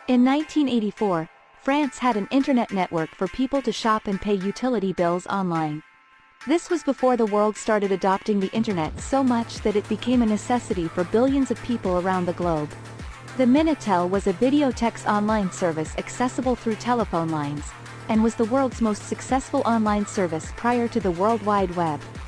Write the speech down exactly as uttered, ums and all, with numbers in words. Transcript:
In nineteen eighty-four, France had an internet network for people to shop and pay utility bills online. This was before the world started adopting the internet so much that it became a necessity for billions of people around the globe. The Minitel was a video text online service accessible through telephone lines, and was the world's most successful online service prior to the World Wide Web.